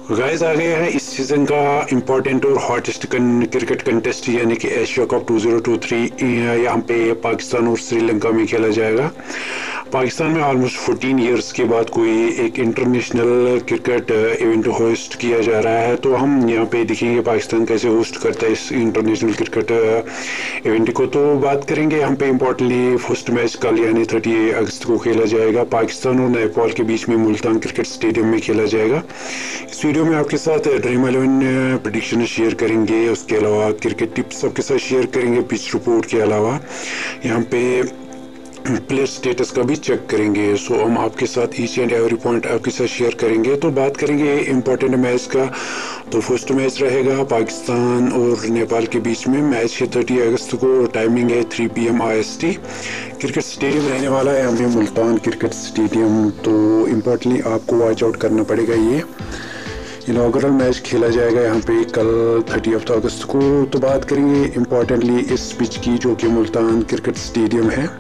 Guys आ गया है इस सीज़न का इम्पोर्टेंट और हॉटेस्ट क्रिकेट कंटेस्ट यानी कि एशिया कप 2023 यहाँ पे पाकिस्तान और श्रीलंका में खेला जाएगा। पाकिस्तान में ऑलमोस्ट 14 इयर्स के बाद कोई एक इंटरनेशनल क्रिकेट इवेंट होस्ट किया जा रहा है, तो हम यहाँ पे देखेंगे पाकिस्तान कैसे होस्ट करता है इस इंटरनेशनल क्रिकेट इवेंट को। तो बात करेंगे यहाँ पे इम्पोर्टेंटली फर्स्ट मैच कल यानी 30 अगस्त को खेला जाएगा। पाकिस्तान और नेपाल के बीच में मुल्तान क्रिकेट स्टेडियम में खेला जाएगा। इस वीडियो में आपके साथ ड्रीम 11 प्रेडिक्शन शेयर करेंगे, उसके अलावा क्रिकेट टिप्स आपके साथ शेयर करेंगे, पिच रिपोर्ट के अलावा यहाँ पे प्लेयर स्टेटस का भी चेक करेंगे। सो हम आपके साथ ईच एंड एवरी पॉइंट आपके साथ शेयर करेंगे। तो बात करेंगे इम्पोर्टेंट मैच का, तो फर्स्ट मैच रहेगा पाकिस्तान और नेपाल के बीच में। मैच है 30 अगस्त को, टाइमिंग है 3 PM IST। क्रिकेट स्टेडियम रहने वाला है यहाँ पे मुल्तान क्रिकेट स्टेडियम। तो इम्पोर्टेंटली आपको वॉच आउट करना पड़ेगा। ये इनॉग्रल मैच खेला जाएगा यहाँ पे कल 30 अगस्त को। तो बात करेंगे इम्पोर्टेंटली इस पिच की जो कि मुल्तान क्रिकेट स्टेडियम है।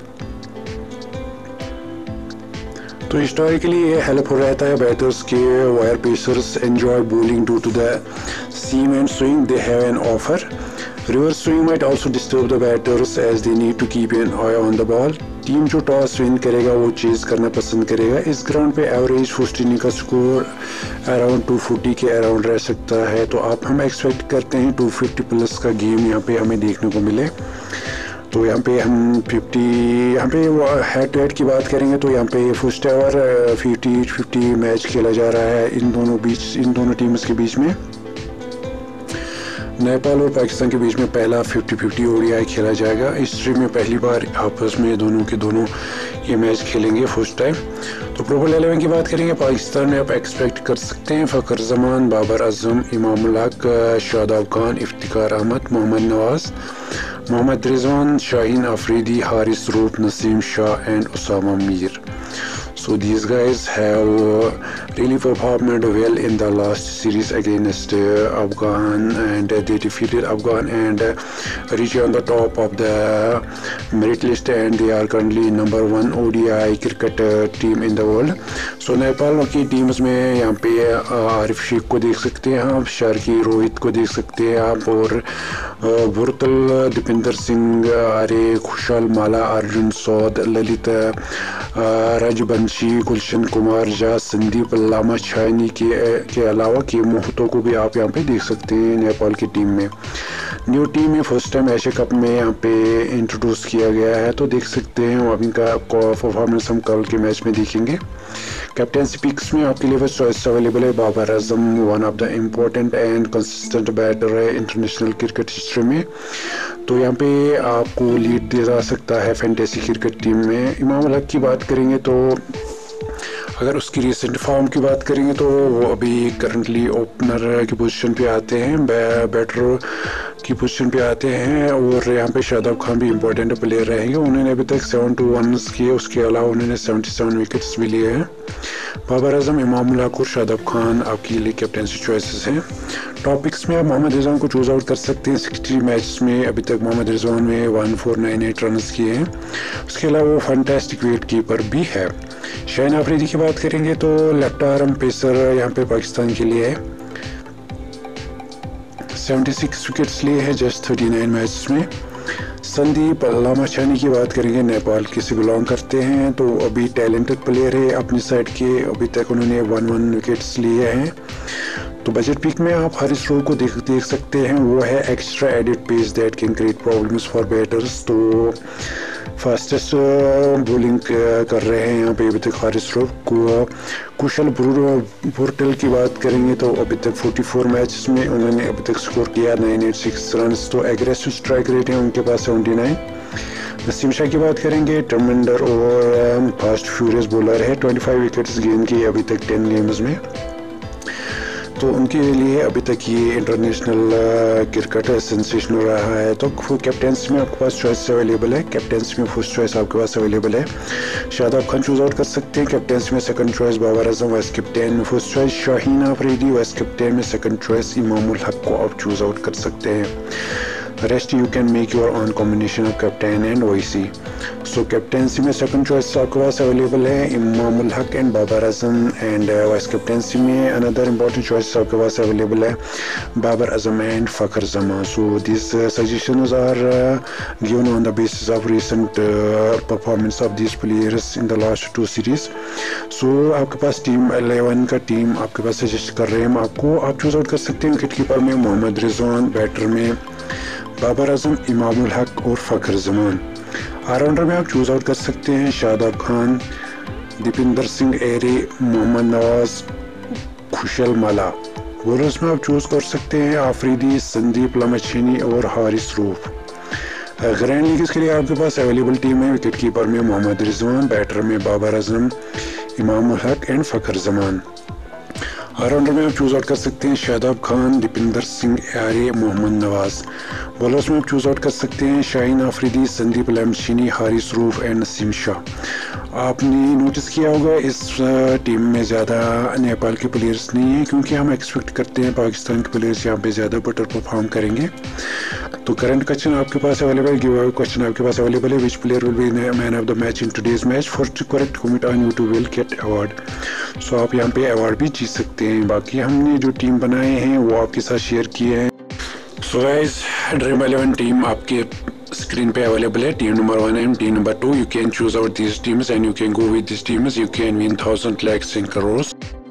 तो हिस्टोरिकली ये हेल्पफुल रहता है बैटर्स के। Where pacers enjoy bowling due to the seam and swing they have an offer. Reverse swing might also disturb the batters as they need to keep an eye on the ball. Team जो toss win करेगा वो chase करना पसंद करेगा। इस ground पे average first inning का score around 240 के अराउंड रह सकता है। तो हम एक्सपेक्ट करते हैं 250 प्लस का गेम यहाँ पे हमें देखने को मिले। तो यहाँ पे हम 50 यहाँ पे हेड टू हेड की बात करेंगे तो यहाँ पे फर्स्ट एवर 50-50 मैच खेला जा रहा है इन दोनों टीम्स के बीच में। नेपाल और पाकिस्तान के बीच में पहला 50-50 ODI खेला जाएगा। हिस्ट्री में पहली बार आपस में दोनों ये मैच खेलेंगे फर्स्ट टाइम। तो प्रोबेबल 11 की बात करेंगे। पाकिस्तान में आप एक्सपेक्ट कर सकते हैं Fakhar Zaman, Babar Azam, Imam ul Haq, Shadab Khan, Iftikhar Ahmed, Mohammad Nawaz, Mohammad Rizwan, Shaheen Afridi, Haris Rauf, Naseem Shah and Osama Mir. So these guys have really performed well in the last series against Afghan, and they defeated Afghan and reached on the top of the merit list, and they are currently number 1 ODI cricket team in the world. So Nepal की teams में यहाँ पे आरिफ शेख को देख सकते हैं आप, शारकी रोहित को देख सकते हैं आप, और बुरतल, दीपिंदर सिंह, आर्य, खुशहाल माला, अर्जुन सौद, ललित राजबंशी, गुलशन कुमार झा, संदीप लामा शाइनी के अलावा के मोहतो को भी आप यहाँ पे देख सकते हैं नेपाल की टीम में। न्यू टीम में फर्स्ट टाइम एशिया कप में यहाँ पे इंट्रोड्यूस किया गया है। तो देख सकते हैं अभी का परफॉर्मेंस हम कल के मैच में देखेंगे। कैप्टेंसी पिक्स में आपके लिए फर्स्ट चॉइस अवेलेबल है Babar Azam, one of the important and consistent batter है इंटरनेशनल क्रिकेट हिस्ट्री में। तो यहाँ पे आपको लीड दिया जा सकता है फैंटेसी क्रिकेट टीम में। इमाम उल हक की बात करेंगे तो अगर उसकी रिसेंट फॉर्म की बात करेंगे तो वो अभी करंटली ओपनर की पोजीशन पे आते हैं, बैटर की पोजीशन पे आते हैं। और यहाँ पे शादाब खान भी इम्पोर्टेंट प्लेयर रहेंगे। उन्होंने अभी तक 7 runs किए, उसके अलावा उन्होंने 77 विकेट्स भी लिए हैं। बाबर आजम, इमाम उल हक और शादाब खान आपके लिए कैप्टेंसी चॉइसेस हैं। टॉपिक्स में आप मोहम्मद रिजवान को चूज आउट कर सकते हैं। 60 मैच में अभी तक मोहम्मद रिजवान में 1498 रन किए हैं। उसके अलावा वो फैंटास्टिक विकेट कीपर भी है। शाहीन अफरीदी की बात करेंगे तो लेफ्ट आर्म पेसर यहाँ पे पाकिस्तान के लिए है। 76 विकेट्स लिए हैं जस्ट 39 मैच में। संदीप लामा शाइनी की बात करेंगे, नेपाल के से बिलोंग करते हैं। तो अभी टैलेंटेड प्लेयर है अपनी साइड के, अभी तक उन्होंने 1 विकेट्स लिए हैं। तो बजट पिक में आप हारिस रूफ को देख सकते हैं। वो है extra added pace that can create problems for batters. तो फास्टेस्ट बॉलिंग कर रहे हैं यहाँ पे अभी तक हारिस रूफ को। कुशल बुरटल की बात करेंगे तो अभी तक 44 मैचेस में उन्होंने अभी तक स्कोर किया 986 रन। तो एग्रेसिव स्ट्राइक रेट है उनके पास 79। नसीम शाह की बात करेंगे, टर्मेंडर और फास्ट फ्यूरियस बॉलर है। 25 विकेट्स गेन किए अभी तक 10 गेम्स में। तो उनके लिए अभी तक ये इंटरनेशनल क्रिकेट सेंसेशनल रहा है। तो कैप्टेंसी में आपके पास चॉइस अवेलेबल है। कैप्टेंसी में फर्स्ट चॉइस आपके पास अवेलेबल है, शादाब खान चूज आउट कर सकते हैं। कैप्टेंसी में second choice Babar Azam, vice captain में first choice Shaheen Afridi, vice captain में सेकंड चॉइस इमाम उल हक को आप चूज आउट कर सकते हैं। Rest you can make your own combination of captain and OIC. So captaincy में सेकंड चॉइस आपके पास अवेलेबल है Imamul Haq and Babar Azam, and vice captaincy में अनदर इंपॉर्टेंट चॉइस आपके पास अवेलेबल है Babar Azam and Fakhar Zaman. So this suggestions are given on the basis of recent performance of these players in the last 2 series. So आपके पास team 11 का team आपके पास suggest कर रहे हैं हम आपको। आप चूज आउट कर सकते हैं विकेट कीपर में मोहम्मद रिजवान, बैटर में बाबर आजम, इमामुल हक और फखर जमान। ऑलराउंडर में आप चूज आउट कर सकते हैं शादाब खान, दीपिंदर सिंह एरे, मोहम्मद नवाज, खुशल मला। बॉलर्स में आप चूज कर सकते हैं आफरीदी, संदीप लमचीनी और हारिस रूफ। ग्रैंड लीग्स के लिए आपके पास अवेलेबल टीम है विकेट कीपर में मोहम्मद रिजवान, बैटर में बाबर आजम, इमामुल हक एंड फखर जमान। ऑलराउंडर में आप चूज आउट कर सकते हैं शादाब खान, दीपिंदर सिंह एरे, मोहम्मद नवाज। बॉलर्स में आप चूज आउट कर सकते हैं शाहीन आफरीदी, संदीप लमचीनी, हारिस रूफ एंड नसीम शाह। आपने नोटिस किया होगा इस टीम में ज़्यादा नेपाल के प्लेयर्स नहीं हैं, क्योंकि हम एक्सपेक्ट करते हैं पाकिस्तान के प्लेयर्स यहाँ पे ज़्यादा बेटर परफॉर्म करेंगे। तो करंट क्वेश्चन आपके पास अवेलेबल, गिव अवे क्वेश्चन आपके पास अवेलेबल है, which player will be man of the match in today's match, first correct comment on YouTube will get award. So आप यहाँ पे अवार्ड भी जीत सकते हैं। बाकी हमने जो टीम बनाए हैं वो आपके साथ शेयर किए हैं। सो गाइस, ड्रीम 11 टीम आपके स्क्रीन पे अवेलेबल है। Team number 1 and team number 2, you can choose out these teams and you can go with these teams, you can win 1000 lakhs in crores।